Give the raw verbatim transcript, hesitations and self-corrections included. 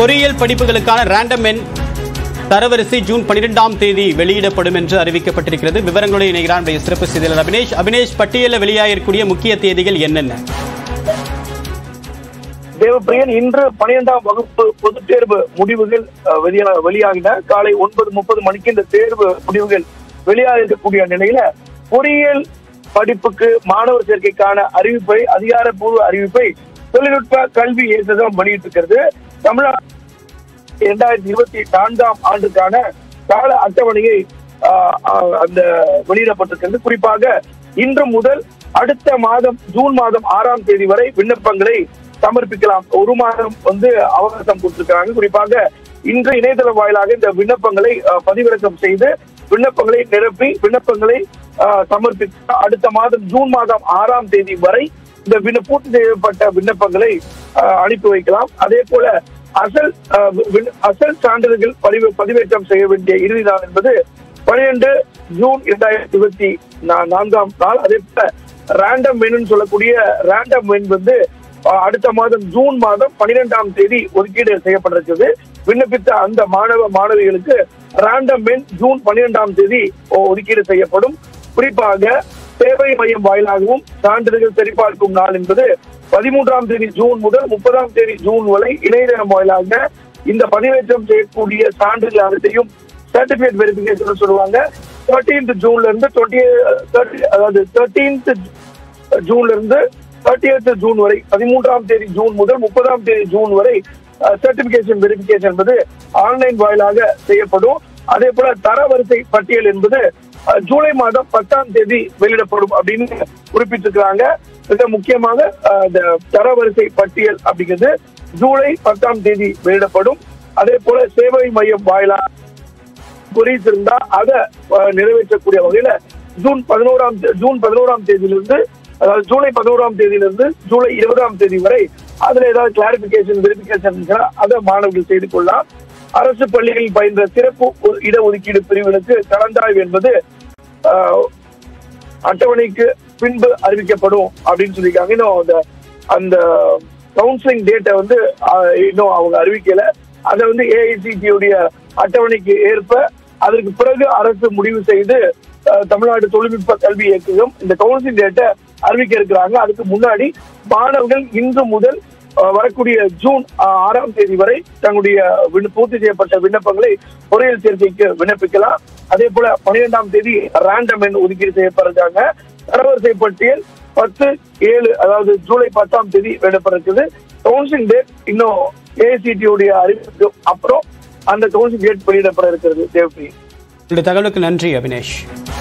பொறியியல் படிப்புகளுக்கான ரேண்டம் எண் தரவரிசை ஜூன் பனிரெண்டாம் தேதி வெளியிடப்படும் என்று அறிவிக்கப்பட்டிருக்கிறது. விவரங்களோடு இணைகிறான் சிறப்பு செய்தியாளர் அபினேஷ். அபினேஷ், பட்டியலில் வெளியாகக்கூடிய முக்கிய தேதிகள் என்னென்ன? தேவப்பிரியன், இன்று பனிரெண்டாம் வகுப்பு பொதுத் தேர்வு முடிவுகள் வெளியாகின. காலை ஒன்பது முப்பது மணிக்கு இந்த தேர்வு முடிவுகள் வெளியாக இருக்கக்கூடிய நிலையில பொறியியல் படிப்புக்கு மாணவர் சேர்க்கைக்கான அறிவிப்பை, அதிகாரப்பூர்வ அறிவிப்பை தொழில்நுட்ப கல்வி இயக்ககம் வெளியிட்டிருக்கிறது. தமிழ்நாடு இரண்டாயிரத்தி இருபத்தி நான்காம் ஆண்டுக்கான கால அட்டவணையை அந்த வெளியிடப்பட்டிருக்கிறது. குறிப்பாக இன்று முதல் அடுத்த மாதம் ஜூன் மாதம் ஆறாம் தேதி வரை விண்ணப்பங்களை சமர்ப்பிக்கலாம். ஒரு மாதம் வந்து அவகாசம் கொடுத்திருக்கிறாங்க. குறிப்பாக இன்று இணையதளம் வாயிலாக இந்த விண்ணப்பங்களை பதிவிறக்கம் செய்து விண்ணப்பங்களை நிரப்பி விண்ணப்பங்களை சமர்ப்பிக்க அடுத்த மாதம் ஜூன் மாதம் ஆறாம் தேதி வரை இந்த விண்ண பூர்த்தி செய்யப்பட்ட விண்ணப்பங்களை அனுப்பி வைக்கலாம். அதே போல அசல் அசல் சான்றிதழ்கள் பதிவு பதிவேற்றம் செய்ய வேண்டிய இறுதி நாள் என்பது பனிரெண்டு ஜூன் இரண்டாயிரத்தி இருபத்தி நான்காம் நாள். அதே போல ரேண்டம் மென் சொல்லக்கூடிய ரேண்டம் மென் வந்து அடுத்த மாதம் ஜூன் மாதம் பனிரெண்டாம் தேதி ஒதுக்கீடு செய்யப்பட்டிருக்கிறது. விண்ணப்பித்த அந்த மாணவ மாணவிகளுக்கு ரேண்டம் மென் ஜூன் பனிரெண்டாம் தேதி ஒதுக்கீடு செய்யப்படும். குறிப்பாக சேவை மையம் வாயிலாகவும் சான்றிதழ்கள் சரிபார்க்கும் நாள் என்பது பதிமூன்றாம் தேதி ஜூன் முதல் முப்பதாம் தேதி ஜூன் வரை இணையதளம் வாயிலாக இந்த பதிவேற்றம் செய்யக்கூடிய சான்றிதழ் அனைத்தையும் சர்டிபிகேட் வெரிபிகேஷன் சொல்லுவாங்க. தேர்டீன்த் ஜூன்ல இருந்து டுவெண்ட்டி அதாவது தேர்டீன்த் ஜூன்ல இருந்து தேர்ட்டியத் ஜூன் வரை பதிமூன்றாம் தேதி ஜூன் முதல் முப்பதாம் தேதி ஜூன் வரை சர்டிபிகேஷன் வெரிபிகேஷன் என்பது ஆன்லைன் வாயிலாக செய்யப்படும். அதே போல தரவரிசை பட்டியல் என்பது ஜூலை மாதம் பத்தாம் தேதி வெளியிடப்படும் அப்படின்னு குறிப்பிட்டிருக்கிறாங்க. மிக முக்கியமாக இந்த தரவரிசை பட்டியல் அப்படிங்கிறது ஜூலை பத்தாம் தேதி வெளியிடப்படும். அதே போல சேவை மையம் வாயிலாக குறித்திருந்தா அதை நிறைவேற்றக்கூடிய வகையில ஜூன் பதினோராம் ஜூன் பதினோராம் தேதியிலிருந்து அதாவது ஜூலை பதினோராம் தேதியிலிருந்து ஜூலை இருபதாம் தேதி வரை அதுல ஏதாவது கிளாரிபிகேஷன் வெரிபிகேஷன் அதை மாணவர்கள் செய்து கொள்ளலாம். அரசு பள்ளிகளில் பயின்ற சிறப்பு இடஒதுக்கீடு பிரிவுகளுக்கு கலந்தாய்வு என்பது அட்டவணைக்கு பின்பு அறிவிக்கப்படும் அப்படின்னு சொல்லியிருக்காங்க. இன்னும் அந்த அந்த கவுன்சிலிங் டேட்டை வந்து இன்னும் அவங்க அறிவிக்கல. அதை வந்து ஏஐசிடியுடைய அட்டவணைக்கு ஏற்ப அதற்கு பிறகு அரசு முடிவு செய்து தமிழ்நாடு தொழில்நுட்ப கல்வி இயக்ககம் இந்த கவுன்சிலிங் டேட்டை அறிவிக்க இருக்கிறாங்க. அதுக்கு முன்னாடி மாணவர்கள் இன்று முதல் வரக்கூடிய ஜூன் ஆறாம் தேதி வரை தங்களுடைய பூர்த்தி செய்யப்பட்ட விண்ணப்பங்களை பொறியியல் சேர்க்கைக்கு விண்ணப்பிக்கலாம். அதே போல பனிரெண்டாம் தேதி ரேண்டம் எண் ஒதுக்கீடு செய்யப்படுறாங்க. தரவரிசை பட்டியல் பத்து ஏழு அதாவது ஜூலை பத்தாம் தேதி வெளியிடப்பட இருக்குது. கவுன்சிலிங் டேட் இன்னும் ஏஐசிடியுடைய அறிவிப்புக்கு அப்புறம் அந்த கவுன்சிலிங் டேட் வெளியிடப்பட இருக்கிறது. தேவப்பிரியா, தகவலுக்கு நன்றி அபினேஷ்.